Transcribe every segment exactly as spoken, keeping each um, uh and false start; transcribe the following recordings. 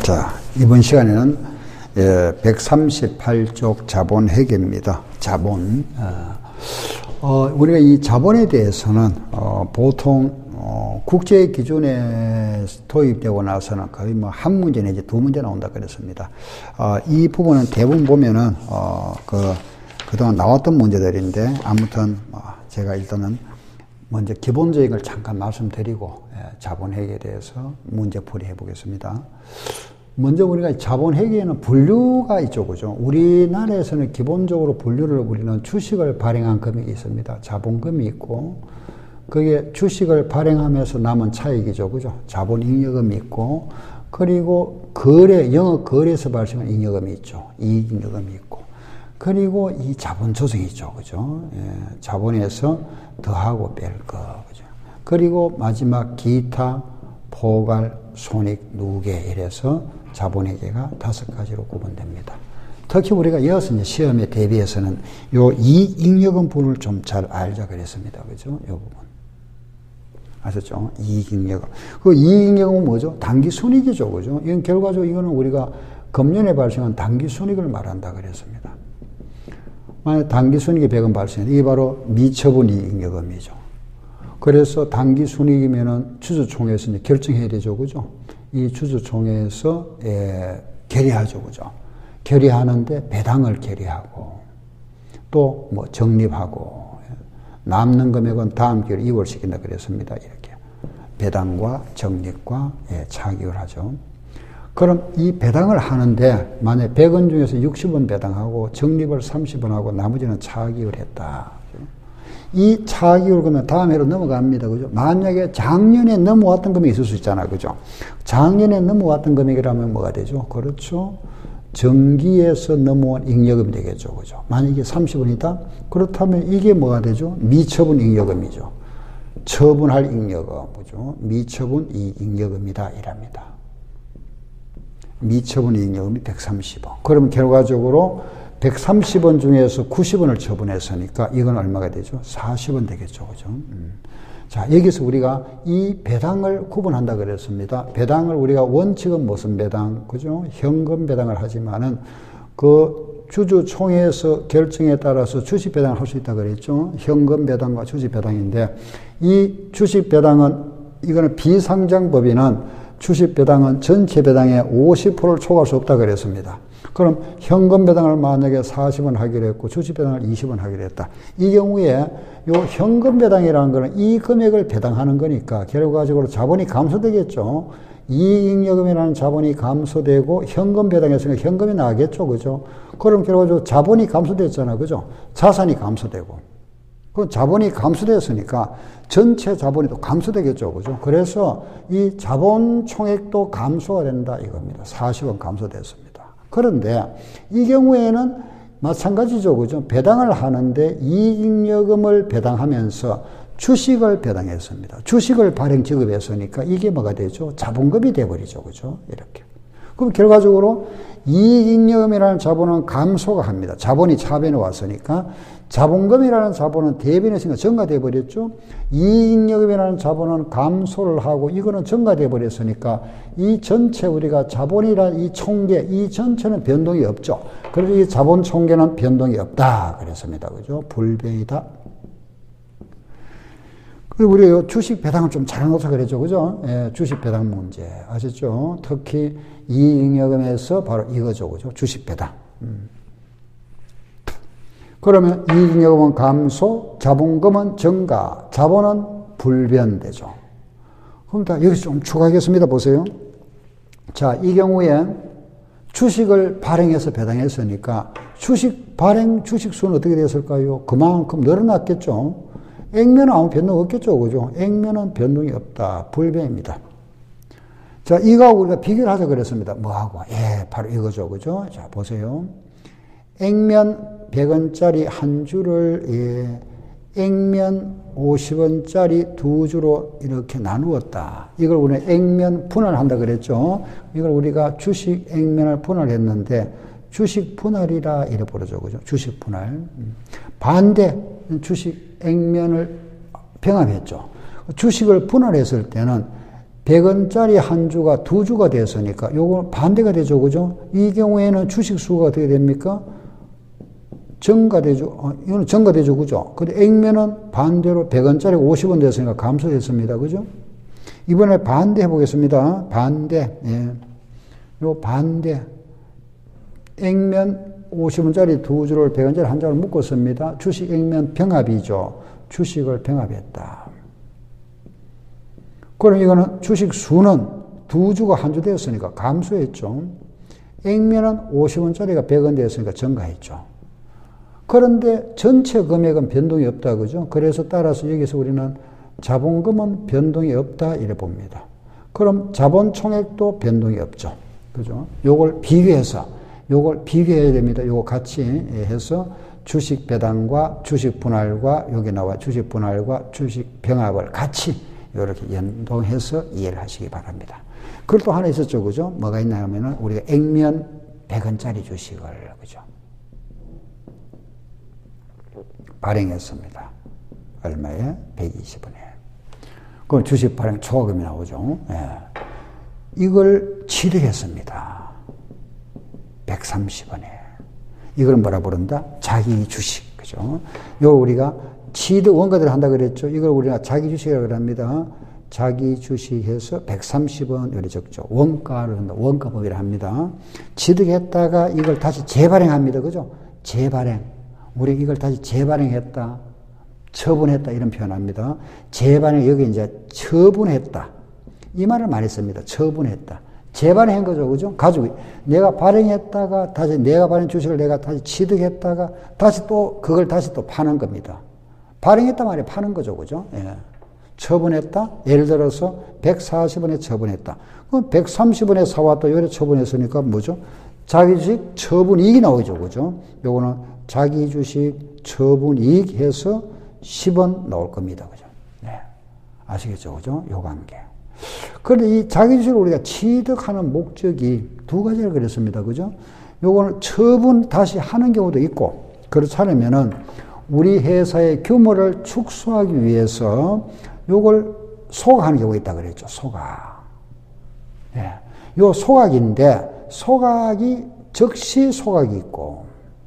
자, 이번 시간에는 백삼십팔 쪽 자본회계입니다. 자본. 어, 우리가 이 자본에 대해서는 어, 보통 어, 국제 기준에 도입되고 나서는 거의 뭐 한 문제 내지 두 문제 나온다 그랬습니다. 어, 이 부분은 대부분 보면은 어, 그 그동안 나왔던 문제들인데 아무튼 어, 제가 일단은 먼저 기본적인 걸 잠깐 말씀드리고 예, 자본회계에 대해서 문제풀이 해보겠습니다. 먼저 우리가 자본회계에는 분류가 있죠, 그죠? 우리나라에서는 기본적으로 분류를 우리는 주식을 발행한 금액이 있습니다. 자본금이 있고, 그게 주식을 발행하면서 남은 차익이죠, 그죠? 자본잉여금이 있고, 그리고 거래, 영업 거래에서 발생한 잉여금이 있죠. 이익잉여금이 있고, 그리고 이 자본조정이 있죠, 그죠? 예, 자본에서 더하고 뺄 거, 그죠? 그리고 마지막 기타, 포괄, 손익, 누계 이래서 자본회계가 다섯 가지로 구분됩니다. 특히 우리가 이어서 이제 시험에 대비해서는 요 이익잉여금 부분을 좀 잘 알자 그랬습니다. 그죠? 요 부분. 아셨죠? 이익잉여금. 그 이익잉여금은 뭐죠? 당기순이익이죠. 그죠? 이건 결과적으로 이거는 우리가 금년에 발생한 당기순이익을 말한다 그랬습니다. 만약 당기순이익이 백 원 발생해. 이게 바로 미처분 이익잉여금이죠. 그래서 당기순이익이면은 주주총회에서 이제 결정해야 되죠. 그죠? 이 주주총회에서, 예, 결의하죠. 그죠? 결의하는데 배당을 결의하고, 또 뭐 적립하고, 남는 금액은 다음 기회에 이월시킨다 그랬습니다. 이렇게. 배당과 적립과, 예, 차기를 하죠. 그럼 이 배당을 하는데, 만약 백 원 중에서 육십 원 배당하고, 적립을 삼십 원 하고, 나머지는 차기를 했다. 이 차기율 그러면 다음 해로 넘어갑니다. 그죠? 만약에 작년에 넘어왔던 금액이 있을 수 있잖아요. 그죠? 작년에 넘어왔던 금액이라면 뭐가 되죠? 그렇죠? 정기에서 넘어온 잉여금이 되겠죠. 그죠? 만약에 삼십 원이다? 그렇다면 이게 뭐가 되죠? 미처분 잉여금이죠. 처분할 잉여금. 그죠? 미처분 이 잉여금이다. 이랍니다. 미처분 잉여금이 백삼십 원. 그럼 결과적으로 백삼십 원 중에서 구십 원을 처분했으니까 이건 얼마가 되죠? 사십 원 되겠죠. 그죠? 음. 자, 여기서 우리가 이 배당을 구분한다 그랬습니다. 배당을 우리가 원칙은 무슨 배당? 그죠? 현금 배당을 하지만은 그 주주총회에서 결정에 따라서 주식 배당을 할 수 있다 그랬죠? 현금 배당과 주식 배당인데 이 주식 배당은 이거는 비상장법인은 주식 배당은 전체 배당의 오십 퍼센트를 초과할 수 없다 그랬습니다. 그럼 현금 배당을 만약에 사십 원 하기로 했고 주식 배당을 이십 원 하기로 했다. 이 경우에 요 현금 배당이라는 거는 이 금액을 배당하는 거니까 결과적으로 자본이 감소되겠죠. 이익잉여금이라는 자본이 감소되고 현금 배당했으니까 현금이 나가겠죠. 그죠? 그럼 결과적으로 자본이 감소됐잖아요. 그죠? 자산이 감소되고. 그 자본이 감소됐으니까 전체 자본이 또 감소되겠죠. 그죠? 그래서 이 자본 총액도 감소가 된다 이겁니다. 사십 원 감소됐습니다. 그런데 이 경우에는 마찬가지죠. 그죠? 배당을 하는데 이익잉여금을 배당하면서 주식을 배당했습니다. 주식을 발행 지급했으니까 이게 뭐가 되죠? 자본금이 돼버리죠. 그죠? 이렇게. 그럼 결과적으로 이익잉여금이라는 자본은 감소가 합니다. 자본이 차변에 왔으니까 자본금이라는 자본은 대변했으니까 증가돼 버렸죠. 이익잉여금이라는 자본은 감소를 하고 이거는 증가돼 버렸으니까 이 전체 우리가 자본이란 이 총계 이 전체는 변동이 없죠. 그래서 이 자본 총계는 변동이 없다 그랬습니다. 그죠? 불변이다. 그리고 우리 주식 배당을 좀 잘해놓자 그랬죠. 그죠? 예, 주식 배당 문제 아셨죠? 특히 이익잉여금에서 바로 이거죠. 그죠? 주식 배당. 음. 그러면 이익잉여금은 감소, 자본금은 증가, 자본은 불변되죠. 그럼 다 여기서 좀 추가하겠습니다. 보세요. 자, 이 경우에 주식을 발행해서 배당했으니까 주식 발행 주식 수는 어떻게 됐을까요? 그만큼 늘어났겠죠. 액면은 아무 변동 없겠죠. 그죠? 액면은 변동이 없다. 불변입니다. 자, 이거 우리가 비교를 하자 그랬습니다. 뭐하고? 예, 바로 이거죠. 그죠? 자, 보세요. 액면 백 원짜리 한 주를, 예, 액면 오십 원짜리 두 주로 이렇게 나누었다. 이걸 우리는 액면 분할한다 그랬죠. 이걸 우리가 주식 액면을 분할했는데, 주식 분할이라 이래 부르죠. 그죠? 주식 분할. 반대, 주식 액면을 병합했죠. 주식을 분할했을 때는 백 원짜리 한 주가 두 주가 됐으니까 요거 반대가 되죠. 그죠? 이 경우에는 주식 수가 어떻게 됩니까? 증가되죠. 어, 이거는 증가되죠. 그죠? 근데 액면은 반대로 백 원짜리가 오십 원 됐으니까 감소됐습니다. 그죠? 이번에 반대 해보겠습니다. 반대. 예. 요 반대. 액면 오십 원짜리 두 주를 백 원짜리 한 장을 묶었습니다. 주식 액면 병합이죠. 주식을 병합했다. 그럼 이거는 주식 수는 두 주가 한 주 되었으니까 감소했죠. 액면은 오십 원짜리가 백 원 되었으니까 증가했죠. 그런데 전체 금액은 변동이 없다. 그죠? 그래서 따라서 여기서 우리는 자본금은 변동이 없다. 이래 봅니다. 그럼 자본 총액도 변동이 없죠. 그죠? 요걸 비교해서, 요걸 비교해야 됩니다. 요거 같이 해서 주식 배당과 주식 분할과 여기 나와 주식 분할과 주식 병합을 같이 이렇게 연동해서 이해를 하시기 바랍니다. 그걸 또 하나 있었죠. 그죠? 뭐가 있나 하면은 우리가 액면 백 원짜리 주식을, 그죠? 발행했습니다. 얼마에? 백이십 원에. 그럼 주식 발행 초과금이 나오죠. 예. 이걸 취득했습니다. 백삼십 원에. 이걸 뭐라 부른다? 자기 주식. 그죠? 요 우리가 취득 원가대로 한다 그랬죠. 이걸 우리가 자기 주식이라고 합니다. 자기 주식해서 백삼십 원 이렇게 적죠. 원가를 한다. 원가법이라 합니다. 취득했다가 이걸 다시 재발행합니다. 그죠? 재발행. 우리 이걸 다시 재발행했다, 처분했다 이런 표현합니다. 재발행 여기 이제 처분했다 이 말을 많이 씁니다. 처분했다, 재발행한 거죠, 그죠? 가지고 내가 발행했다가 다시 내가 발행 주식을 내가 다시 취득했다가 다시 또 그걸 다시 또 파는 겁니다. 발행했다 말이 파는 거죠, 그죠? 예. 처분했다. 예를 들어서 백사십 원에 처분했다. 그럼 백삼십 원에 사왔다 요래 처분했으니까 뭐죠? 자기 주식 처분이익이 나오죠, 그죠? 요거는 자기 주식 처분이익 해서 십 원 나올 겁니다. 그죠? 네. 아시겠죠? 그죠? 요 관계. 그런데 이 자기 주식을 우리가 취득하는 목적이 두 가지를 그랬습니다. 그죠? 요거는 처분 다시 하는 경우도 있고, 그렇지 않으면은 우리 회사의 규모를 축소하기 위해서 요걸 소각하는 경우가 있다 그랬죠. 소각. 예. 요 소각인데, 소각이 즉시 소각이 있고,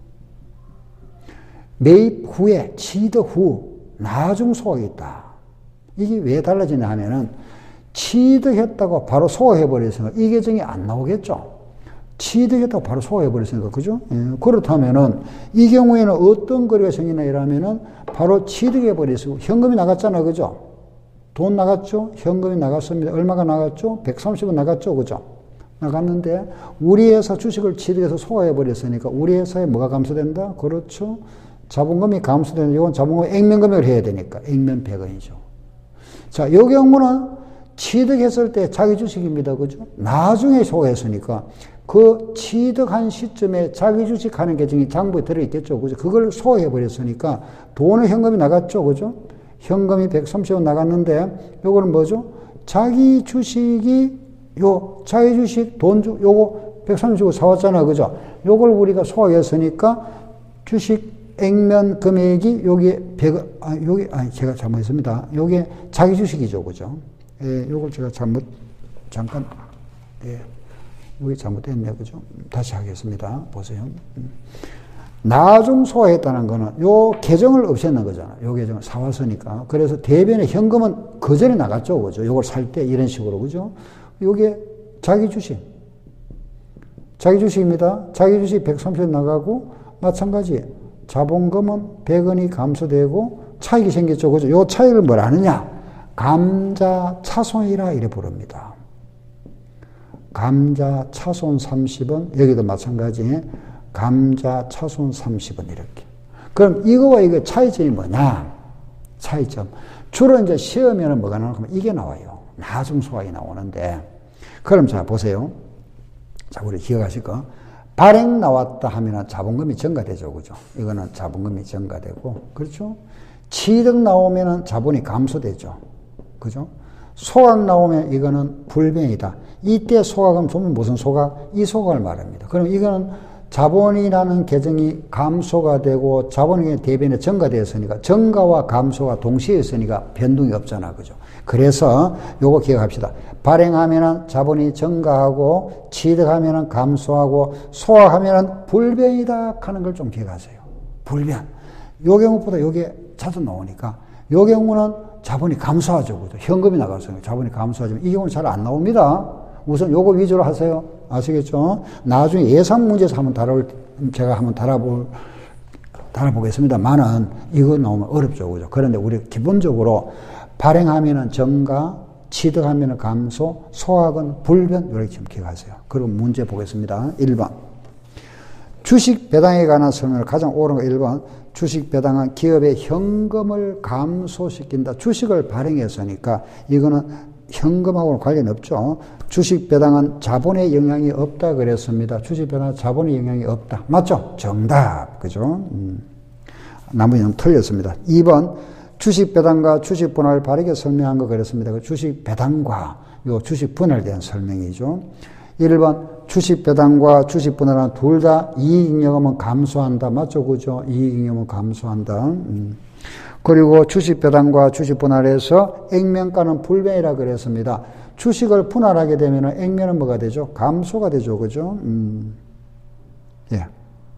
매입 후에, 취득 후, 나중 소각이 있다. 이게 왜 달라지냐 하면은, 취득했다고 바로 소각해버렸으니까 이 계정이 안 나오겠죠? 취득했다고 바로 소각해버렸으니까, 그죠? 예, 그렇다면은, 이 경우에는 어떤 거래가 생기나 이러면은, 바로 취득해버렸고, 현금이 나갔잖아, 그죠? 돈 나갔죠? 현금이 나갔습니다. 얼마가 나갔죠? 백삼십 원 나갔죠, 그죠? 나갔는데, 우리 회사 주식을 취득해서 소각해버렸으니까, 우리 회사에 뭐가 감소된다? 그렇죠? 자본금이 감소되는, 이건 자본금 액면금액을 해야 되니까, 액면 백 원이죠. 자, 이 경우는 취득했을 때 자기 주식입니다. 그죠? 나중에 소각했으니까, 그 취득한 시점에 자기 주식 하는 계정이 장부에 들어있겠죠. 그죠? 그걸 소각해버렸으니까, 돈은 현금이 나갔죠. 그죠? 현금이 백삼십 원 나갔는데, 요거는 뭐죠? 자기 주식이, 요, 자기 주식 돈 주, 요거 백삼십 원 사왔잖아. 그죠? 요걸 우리가 소각했으니까, 주식 액면 금액이 여기에 백, 아, 여기, 아니, 제가 잘못했습니다. 여기에 자기 주식이죠. 그죠? 예, 요걸 제가 잘못, 잠깐, 예, 여기 잘못됐네요. 그죠? 다시 하겠습니다. 보세요. 음. 나중 소화했다는 거는 요 계정을 없앴는 거잖아. 요 계정을 사왔으니까. 그래서 대변에 현금은 그 전에 나갔죠. 그죠? 요걸 살 때 이런 식으로. 그죠? 요게 자기 주식. 자기 주식입니다. 자기 주식 백삼십 원 나가고, 마찬가지. 자본금은 백 원이 감소되고 차익이 생겼죠. 그죠? 요 차익을 뭐라 하느냐? 감자차손이라 이래 부릅니다. 감자차손 삼십 원, 여기도 마찬가지. 감자차손 삼십 원 이렇게. 그럼 이거와 이거 차이점이 뭐냐? 차이점. 주로 이제 시험에는 뭐가 나오면 이게 나와요. 나중 소각이 나오는데. 그럼 자, 보세요. 자, 우리 기억하실 거. 발행 나왔다 하면 자본금이 증가되죠. 그죠? 이거는 자본금이 증가되고, 그렇죠? 취득 나오면 자본이 감소되죠. 그죠? 소각 나오면 이거는 불변이다. 이때 소각은 보면 무슨 소각? 이 소각을 말합니다. 그럼 이거는 자본이라는 계정이 감소가 되고 자본의 대변에 증가되었으니까 증가와 감소가 동시에 있으니까 변동이 없잖아. 그죠? 그래서 요거 기억합시다. 발행하면은 자본이 증가하고, 취득하면은 감소하고, 소화하면은 불변이다 하는 걸 좀 기억하세요. 불변. 요 경우보다 요게 자주 나오니까, 요 경우는 자본이 감소하죠. 그죠? 현금이 나가서 자본이 감소하지만, 이 경우는 잘 안 나옵니다. 우선 요거 위주로 하세요. 아시겠죠? 나중에 예상 문제에서 한번 다뤄볼, 제가 한번 다뤄볼, 다뤄보겠습니다만은, 이거 나오면 어렵죠. 그죠? 그런데 우리 기본적으로 발행하면은 증가, 취득하면은 감소, 소화하건 불변, 이렇게 좀 기억하세요. 그리고 문제 보겠습니다. 일 번. 주식 배당에 관한 설명을 가장 옳은 거 일 번. 주식 배당은 기업의 현금을 감소시킨다. 주식을 발행했으니까 이거는 현금하고는 관련 없죠. 주식 배당은 자본에 영향이 없다 그랬습니다. 주식 배당은 자본에 영향이 없다. 맞죠? 정답. 그죠? 음. 나머지는 틀렸습니다. 이 번. 주식 배당과 주식 분할을 바르게 설명한 거 그랬습니다. 주식 배당과 요 주식 분할에 대한 설명이죠. 일 번. 주식 배당과 주식 분할은 둘 다 이익잉여금은 감소한다. 맞죠? 그죠? 이익잉여금은 감소한다. 음. 그리고 주식 배당과 주식 분할에서 액면가는 불변이라 그랬습니다. 주식을 분할하게 되면 액면은 뭐가 되죠? 감소가 되죠. 그죠? 음. 예.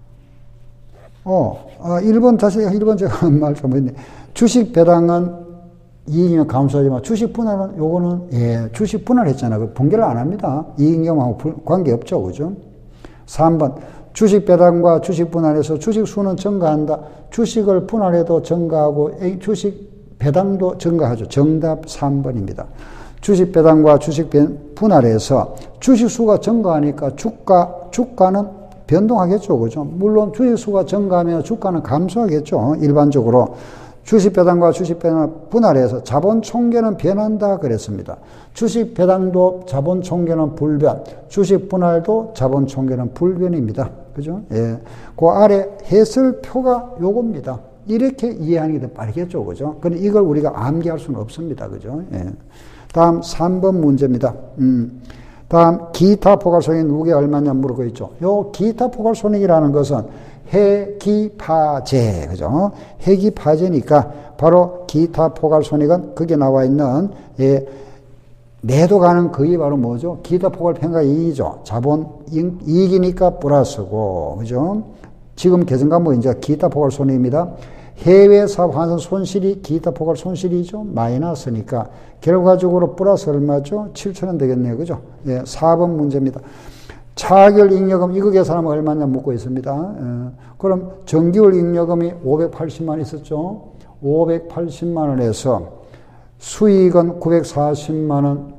어, 아, 일 번 다시, 일 번 제가 말 잘못했네. 주식 배당은 이익잉여금 감소하지만 주식 분할은 요거는, 예, 주식 분할 했잖아. 그 분개를 안 합니다. 이익잉여금하고 관계없죠. 그죠? 삼 번. 주식 배당과 주식 분할에서 주식 수는 증가한다. 주식을 분할해도 증가하고 주식 배당도 증가하죠. 정답 삼 번입니다. 주식 배당과 주식 분할에서 주식 수가 증가하니까 주가, 주가는 변동하겠죠. 그죠? 물론 주식 수가 증가하면 주가는 감소하겠죠. 일반적으로. 주식 배당과 주식 분할에서 자본 총계는 변한다 그랬습니다. 주식 배당도 자본 총계는 불변, 주식 분할도 자본 총계는 불변입니다. 그죠? 예. 그 아래 해설표가 요겁니다. 이렇게 이해하는 게 더 빠르겠죠. 그죠? 근데 이걸 우리가 암기할 수는 없습니다. 그죠? 예. 다음 삼 번 문제입니다. 음. 다음 기타 포괄손익 누구에 얼마냐 물고 있죠. 요 기타 포괄손익이라는 것은 해기파재, 그죠? 해기파재니까 바로 기타 포괄손익은 거기에 나와 있는, 예, 매도 가는 그게 바로 뭐죠? 기타 포괄평가 이익이죠. 자본 이익이니까 플러스고, 그죠? 지금 계산 과목 이제 기타 포괄손익입니다. 해외 사업 환산 손실이 기타 포괄 손실이죠. 마이너스니까 결과적으로 플러스 얼마죠? 칠천 원 되겠네요. 그죠? 예, 사 번 문제입니다. 차결 잉여금 이거 계산하면 얼마냐 묻고 있습니다. 예, 그럼 정기월 잉여금이 오백팔십만 원 있었죠. 오백팔십만 원에서 수익은 구백사십만 원,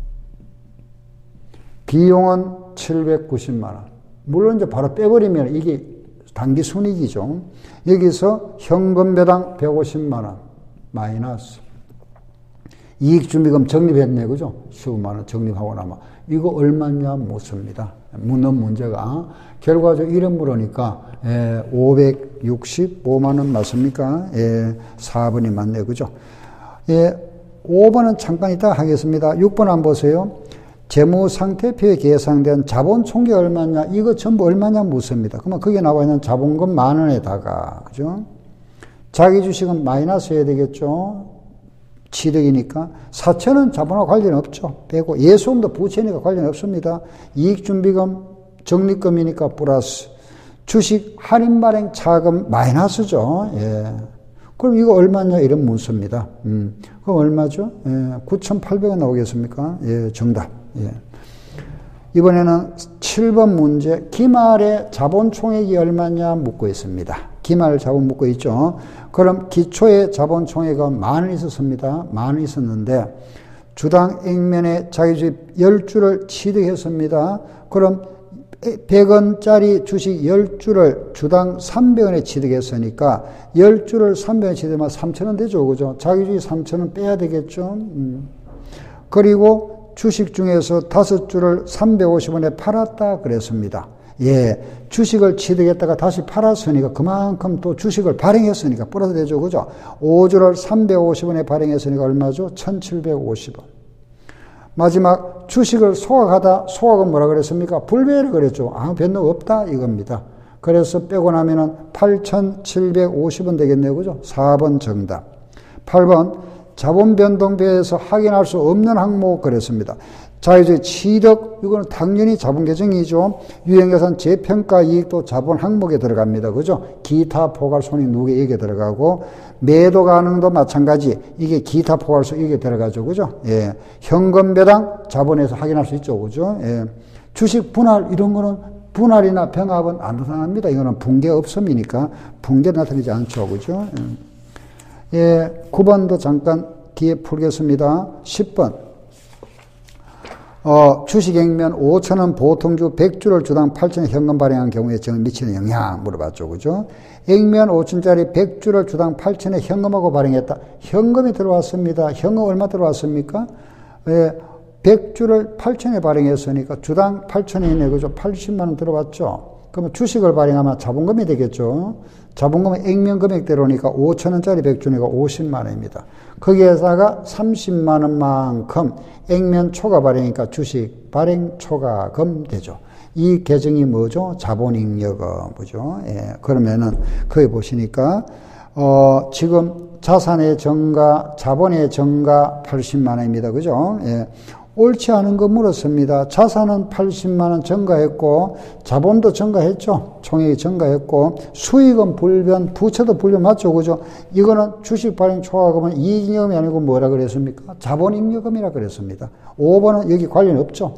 비용은 칠백구십만 원. 물론 이제 바로 빼버리면 이게 단기 순이익이죠. 여기서 현금 배당 백오십만 원 마이너스 이익준비금 적립했네. 그죠? 십오만 원 적립하고 나면 이거 얼마냐 묻습니다. 묻는 문제가 결과적으로 이런 물으니까 예, 오백육십오만 원 맞습니까? 예, 사 번이 맞네. 그죠? 예, 오 번은 잠깐 이따 하겠습니다. 육 번 한번 보세요. 재무상태표에 계산된 자본 총계 얼마냐? 이거 전부 얼마냐 묻습니다. 그러면 거기에 나와 있는 자본금 만 원에다가, 그죠? 자기 주식은 마이너스 해야 되겠죠? 취득이니까. 사채는 자본과 관련 없죠. 빼고. 예수금도 부채니까 관련 없습니다. 이익준비금, 적립금이니까 플러스. 주식 할인 발행 차금 마이너스죠. 예. 그럼 이거 얼마냐? 이런 문서입니다. 음. 그럼 얼마죠? 예. 구천팔백 원 나오겠습니까? 예, 정답. 예. 이번에는 칠 번 문제. 기말에 자본 총액이 얼마냐 묻고 있습니다. 기말 자본 묻고 있죠. 그럼 기초에 자본 총액은 만 원 있었습니다. 만 원 있었는데 주당 액면에 자기 주식 십 주를 취득했습니다. 그럼 백 원짜리 주식 십 주를 주당 삼백 원에 취득했으니까 십 주를 삼백 원에 취득하면 삼천 원 되죠. 그죠? 자기 주식 삼천 원 빼야 되겠죠. 음. 그리고 주식 중에서 다섯 주를 삼백오십 원에 팔았다 그랬습니다. 예, 주식을 취득했다가 다시 팔았으니까 그만큼 또 주식을 발행했으니까 플러스 되죠. 그죠? 오 주를 삼백오십 원에 발행했으니까 얼마죠? 천칠백오십 원. 마지막 주식을 소각하다, 소각은 뭐라 그랬습니까? 불배를 그랬죠. 아무 변동 없다 이겁니다. 그래서 빼고 나면은 팔천칠백오십 원 되겠네요. 그죠? 사 번 정답. 팔 번 자본 변동표에서 확인할 수 없는 항목 그랬습니다. 자유주의 취득, 이거는 당연히 자본 계정이죠. 유형자산 재평가 이익도 자본 항목에 들어갑니다. 그죠? 기타 포괄 손익 누계 이게 들어가고, 매도 가능도 마찬가지. 이게 기타 포괄 손익 이게 들어가죠. 그죠? 예. 현금 배당 자본에서 확인할 수 있죠. 그죠? 예. 주식 분할, 이런 거는 분할이나 병합은 안 나타납니다. 이거는 붕괴 없음이니까 붕괴 나타나지 않죠. 그죠? 예. 예. 구 번도 잠깐 뒤에 풀겠습니다. 십 번. 어, 주식액면 오천 원 보통주 백 주를 주당 팔천 원 현금 발행한 경우에 정을 미치는 영향 물어봤죠. 그죠? 액면 오천 원짜리 백 주를 주당 팔천 원에 현금하고 발행했다. 현금이 들어왔습니다. 현금 얼마 들어왔습니까? 예, 백 주를 팔천 원에 발행했으니까 주당 팔천 원이네. 그죠? 팔십만 원 들어왔죠? 그러면 주식을 발행하면 자본금이 되겠죠? 자본금은 액면 금액대로니까 오천 원짜리 백 주니까 오십만 원입니다. 거기에다가 삼십만 원만큼 액면 초과 발행이니까 주식 발행 초과금 되죠. 이 계정이 뭐죠? 자본잉여금, 그죠? 예, 그러면은, 거기 보시니까, 어, 지금 자산의 증가, 자본의 증가 팔십만 원입니다. 그죠? 예. 옳지 않은 거 물었습니다. 자산은 팔십만 원 증가했고, 자본도 증가했죠. 총액이 증가했고, 수익은 불변, 부채도 불변 맞죠. 그죠? 이거는 주식 발행 초과금은 이익잉여금이 아니고 뭐라 그랬습니까? 자본잉여금이라 그랬습니다. 오 번은 여기 관련이 없죠.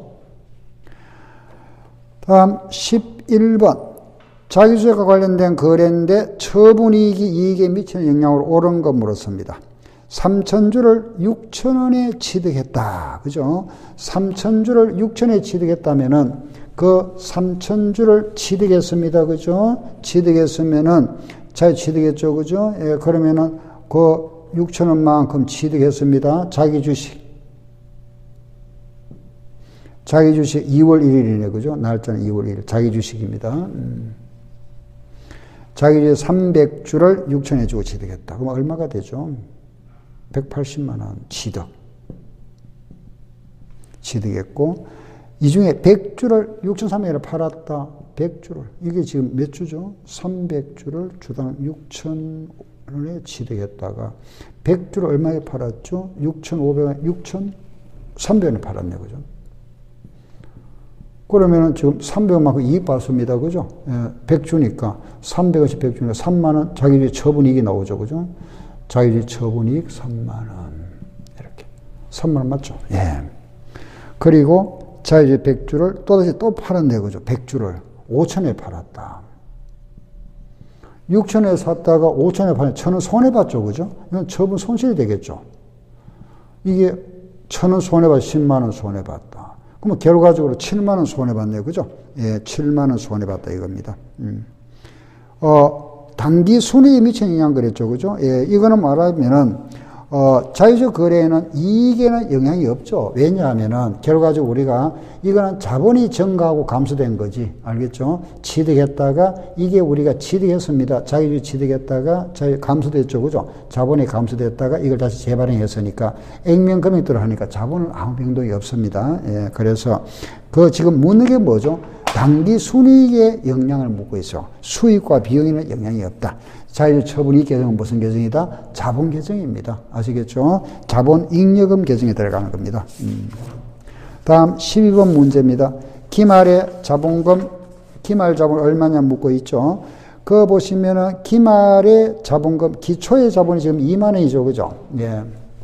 다음 십일 번. 자기주식과 관련된 거래인데 처분이익이 이익에 미치는 영향으로 옳은 거 물었습니다. 삼천 주를 육천 원에 취득했다. 그죠? 삼천 주를 육천 원에 취득했다면은 그 삼천 주를 취득했습니다. 그죠? 취득했으면은 잘 취득했죠. 그죠? 예, 그러면은 그 육천 원만큼 취득했습니다. 자기 주식. 자기 주식 이월 일일이네. 그죠? 날짜는 이월 일일. 자기 주식입니다. 음. 자기 주식 삼백 주를 육천 원에 주고 취득했다. 그럼 얼마가 되죠? 백팔십만 원 취득. 취득했고, 이 중에 백 주를 육천삼백 원에 팔았다. 백 주를. 이게 지금 몇 주죠? 삼백 주를 주당 육천 원에 취득했다가, 백 주를 얼마에 팔았죠? 육천오백 원, 육천삼백 원에 팔았네. 그죠? 그러면은 지금 삼백 원만큼 이익 받습니다. 그죠? 예, 백 주니까, 삼백 원씩 백 주니까 삼만 원 자기주식 처분이익이 나오죠. 그죠? 자기주식 처분이익 삼만 원. 이렇게. 삼만 원 맞죠? 예. 그리고 자기주식 백 주를 또다시 또 팔았네. 그죠? 백 주를 오천 원에 팔았다. 육천 원에 샀다가 오천 원에 팔면 천 원 손해봤죠. 그죠? 이건 처분 손실이 되겠죠. 이게 천 원 손해봤, 십만 원 손해봤다. 그러면 결과적으로 칠만 원 손해봤네요. 그죠? 예, 칠만 원 손해봤다 이겁니다. 음. 어, 단기 순이익에 미치는 영향 그랬죠. 그죠? 예, 이거는 말하면은, 어, 자유적 거래에는 이익에는 영향이 없죠. 왜냐하면은, 결과적으로 우리가, 이거는 자본이 증가하고 감소된 거지. 알겠죠? 취득했다가, 이게 우리가 취득했습니다. 자유주의 취득했다가, 자유, 감소됐죠. 그죠? 자본이 감소됐다가, 이걸 다시 재발행했으니까, 액면 금액대로 하니까 자본은 아무 변동이 없습니다. 예, 그래서, 그 지금 묻는 게 뭐죠? 단기 순이익에 영향을 묻고 있어. 수익과 비용에는 영향이 없다. 자유주의 처분이익 계정은 무슨 계정이다? 자본 계정입니다. 아시겠죠? 자본 잉여금 계정에 들어가는 겁니다. 음. 다음 십이 번 문제입니다. 기말의 자본금, 기말 자본 얼마냐 묻고 있죠. 그거 보시면은 기말의 자본금, 기초의 자본이 지금 이만 원이죠. 그죠? 예.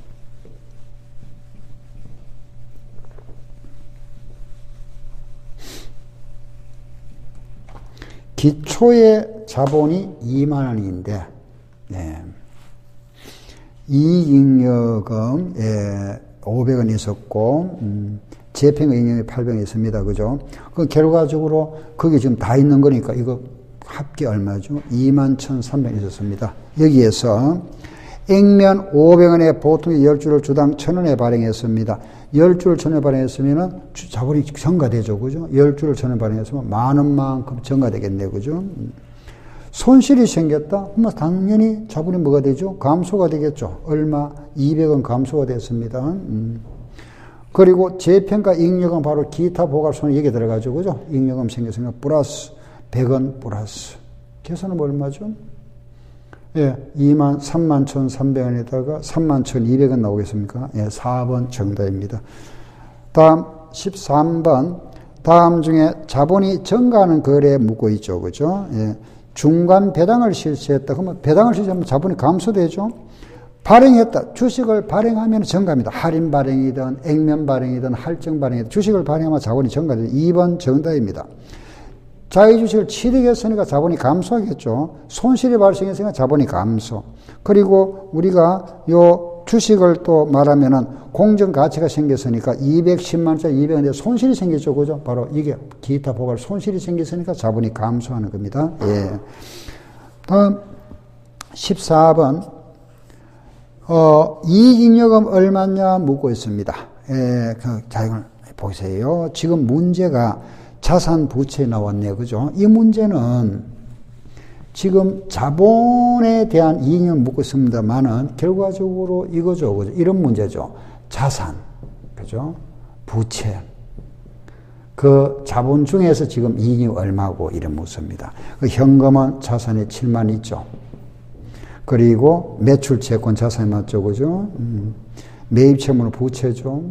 기초의 자본이 이만 원인데, 네. 이익잉여금, 예, 오백 원 있었고, 음, 재평가 잉여금이 팔백 원 있습니다. 그죠? 그 결과적으로, 그게 지금 다 있는 거니까, 이거 합계 얼마죠? 이만 천삼백 원 있었습니다. 여기에서, 액면 오백 원에 보통 십 주를 주당 천 원에 발행했습니다. 십 주를 천 원에 발행했으면은 자본이 증가되죠. 그죠? 십 주를 천 원에 발행했으면 만 원만큼 증가되겠네. 그죠? 손실이 생겼다? 그러면 당연히 자본이 뭐가 되죠? 감소가 되겠죠. 얼마? 이백 원 감소가 됐습니다. 음. 그리고 재평가 잉여금 바로 기타 보관 손익 여기에 들어가죠. 그죠? 잉여금 생겼으니까 플러스 백 원 플러스. 계산은 얼마죠? 예, 이만, 삼만 천삼백 원에다가 삼만 천이백 원 나오겠습니까? 예, 사 번 정답입니다. 다음 십삼 번. 다음 중에 자본이 증가하는 거래에 묻고 있죠. 그죠? 예, 중간 배당을 실시했다. 그러면 배당을 실시하면 자본이 감소되죠? 발행했다. 주식을 발행하면 증가합니다. 할인 발행이든 액면 발행이든 할증 발행이든 주식을 발행하면 자본이 증가돼요. 이 번 정답입니다. 자기 주식을 취득했으니까 자본이 감소하겠죠. 손실이 발생했으니까 자본이 감소. 그리고 우리가 요 주식을 또 말하면은 공정 가치가 생겼으니까 이백십만 원짜리 이백 원에 손실이 생겼죠. 그죠? 바로 이게 기타 보갈 손실이 생겼으니까 자본이 감소하는 겁니다. 예. 다음 십사 번. 어, 이익잉여금 얼마냐 묻고 있습니다. 예, 그, 자, 이걸 보세요. 지금 문제가 자산 부채에 나왔네요. 그죠? 이 문제는 지금 자본에 대한 이익잉여금 묻고 있습니다만은 결과적으로 이거죠. 그죠? 이런 문제죠. 자산, 그죠? 부채. 그 자본 중에서 지금 이익잉여금 얼마고 이런 묻습니다. 그 현금은 자산이 칠만 있죠. 그리고 매출 채권 자산이 맞죠, 그죠? 음. 매입 채무는 부채죠.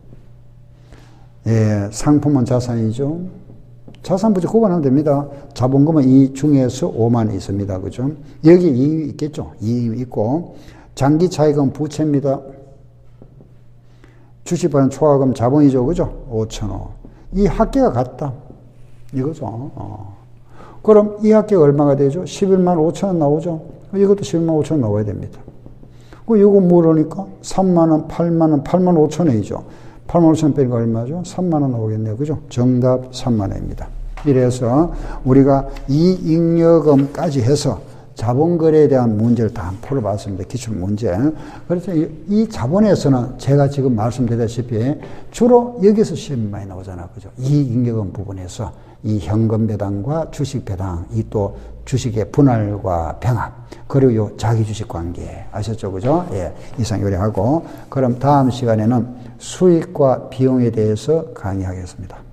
예, 상품은 자산이죠. 자산 부채 구분하면 됩니다. 자본금은 이 중에서 오만 있습니다, 그죠? 여기 이익이 있겠죠. 이익이 있고 장기 차익은 부채입니다. 주식 발행 초과금 자본이죠, 그죠? 오천억. 이 합계가 같다. 이거죠. 어. 그럼 이 합계가 얼마가 되죠? 십일만 오천 원 나오죠? 이것도 십일만 오천 원 나와야 됩니다. 그 이거 모르니까 삼만 원, 팔만 원, 팔만 오천 원이죠. 팔만 오천 원 빼니까 얼마죠? 삼만 원 나오겠네요. 그죠? 정답 삼만 원입니다. 이래서 우리가 이익잉여금까지 해서 자본거래에 대한 문제를 다 풀어봤습니다. 기출 문제. 그래서 이 자본에서는 제가 지금 말씀드렸다시피 주로 여기서 시험이 많이 나오잖아요. 그죠? 이익잉여금 부분에서 이 현금 배당과 주식 배당, 이 또 주식의 분할과 병합, 그리고 요 자기 주식 관계 아셨죠? 그죠? 예. 이상 요리하고, 그럼 다음 시간에는 수익과 비용에 대해서 강의하겠습니다.